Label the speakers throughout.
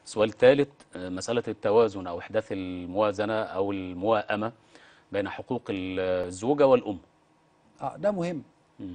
Speaker 1: السؤال الثالث، مسألة التوازن أو إحداث الموازنة أو الموائمة بين حقوق الزوجة والأم.
Speaker 2: ده مهم.
Speaker 1: مم.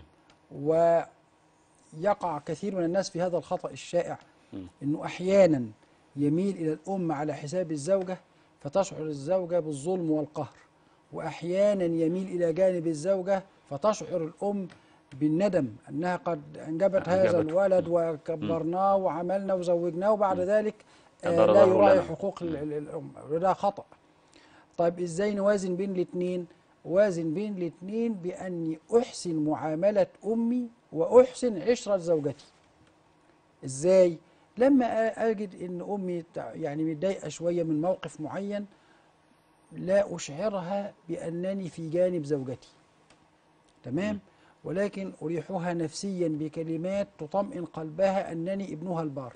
Speaker 2: ويقع كثير من الناس في هذا الخطأ الشائع،
Speaker 1: مم.
Speaker 2: أنه أحيانا يميل إلى الأم على حساب الزوجة فتشعر الزوجة بالظلم والقهر، وأحيانا يميل إلى جانب الزوجة فتشعر الأم بالندم أنها قد أنجبت هذا
Speaker 1: أنجبته.
Speaker 2: الولد
Speaker 1: مم.
Speaker 2: وكبرناه وعملنا وزوجناه وبعد
Speaker 1: مم.
Speaker 2: ذلك
Speaker 1: أدار
Speaker 2: لا
Speaker 1: الله
Speaker 2: يراعي
Speaker 1: لنا.
Speaker 2: حقوق
Speaker 1: مم.
Speaker 2: الأم، وده خطأ. طيب إزاي نوازن بين الاثنين؟ وازن بين الاثنين بأني أحسن معاملة أمي وأحسن عشرة زوجتي. إزاي؟ لما أجد أن أمي يعني متضايقة شوية من موقف معين، لا أشعرها بأنني في جانب زوجتي، تمام؟ ولكن أريحها نفسيا بكلمات تطمئن قلبها أنني ابنها البار.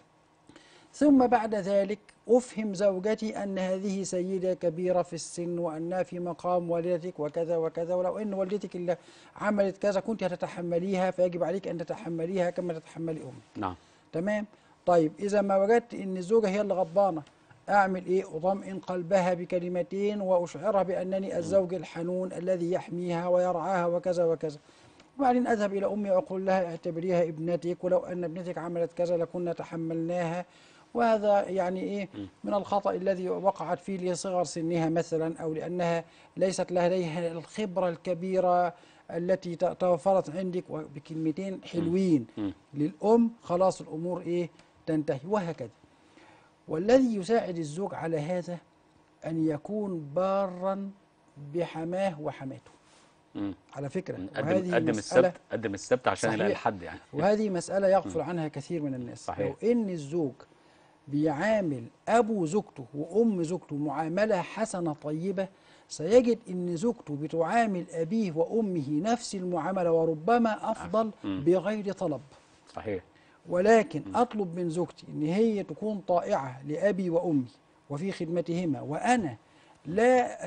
Speaker 2: ثم بعد ذلك أفهم زوجتي أن هذه سيدة كبيرة في السن وأنها في مقام والدتك وكذا وكذا، ولو أن والدتك اللي عملت كذا كنت هتتحمليها، فيجب عليك أن تتحمليها كما تتحملي أمي.
Speaker 1: نعم.
Speaker 2: تمام؟ طيب إذا ما وجدت أن الزوجة هي اللي غضبانة، أعمل إيه؟ أطمئن قلبها بكلمتين وأشعرها بأنني الزوج الحنون الذي يحميها ويرعاها وكذا وكذا. وبعدين أذهب إلى أمي وأقول لها اعتبريها ابنتك، ولو أن ابنتك عملت كذا لكنا تحملناها. وهذا يعني إيه من الخطأ الذي وقعت فيه لصغر سنها مثلا، أو لأنها ليست لديها الخبرة الكبيرة التي توفرت عندك، وبكلمتين حلوين للأم خلاص الأمور إيه تنتهي، وهكذا. والذي يساعد الزوج على هذا أن يكون بارا بحماه وحماته. على فكرة، وهذه
Speaker 1: قدم السبت عشان يلاقي الحد يعني.
Speaker 2: وهذه مسألة يغفل عنها كثير من الناس.
Speaker 1: صحيح.
Speaker 2: لو إن الزوج بيعامل أبو زوجته وأم زوجته معاملة حسنة طيبة، سيجد أن زوجته بتعامل أبيه وأمه نفس المعاملة وربما أفضل بغير طلب.
Speaker 1: صحيح.
Speaker 2: ولكن أطلب من زوجتي أن هي تكون طائعة لأبي وأمي وفي خدمتهما، وأنا لا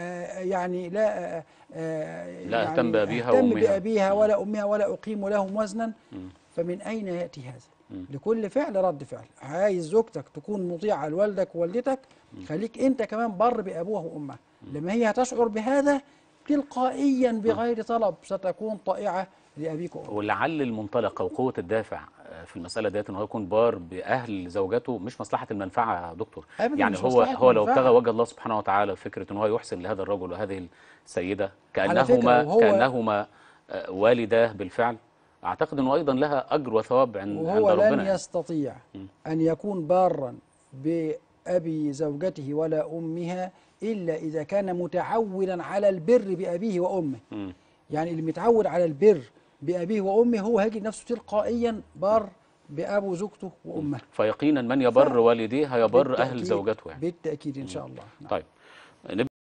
Speaker 1: أهتم بأبيها
Speaker 2: أهتم
Speaker 1: وأمها
Speaker 2: بأبيها ولا أمها ولا أقيم لهم وزنا. فمن أين يأتي هذا؟ لكل فعل رد فعل. عايز زوجتك تكون مطيعة لوالدك ووالدتك، خليك أنت كمان بر بأبوها وأمها. لما هي هتشعر بهذا تلقائيا بغير طلب ستكون طائعة لأبيك وأمك.
Speaker 1: ولعل المنطلق أو قوة الدافع في المسألة ديت إن هو يكون بار بأهل زوجته مش مصلحة المنفعة يا دكتور. يعني هو لو ابتغى وجه الله سبحانه وتعالى فكرة إن هو يحسن لهذا الرجل وهذه السيدة كأنهما والداه بالفعل، أعتقد أنه أيضا لها أجر وثواب عند ربنا.
Speaker 2: وهو لن يستطيع أن يكون بارا بأبي زوجته ولا أمها إلا إذا كان متعودا على البر بأبيه وأمه. يعني اللي متعود على البر بأبيه وأمه هو هيجد نفسه تلقائيا بار بأبو زوجته وأمه.
Speaker 1: فيقينا من يبر والديه هيبر أهل زوجته يعني.
Speaker 2: بالتأكيد إن شاء الله.
Speaker 1: طيب.